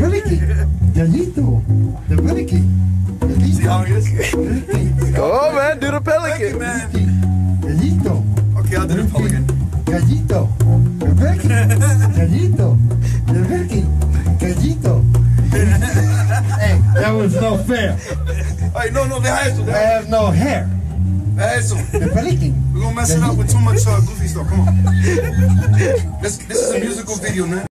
pelican. Gallito. The pelican. See how he is? Go on, man. Do the pelican. Man. Gallito. Okay, I'll do the pelican. Gallito. The pelican. Gallito. The pelican. Gallito. Hey, that was no fair. Hey, no, deja eso. I have no hair. Deja eso. The pelican. We're gonna mess it up with too much goofy stuff. Come on. This is a musical video, man.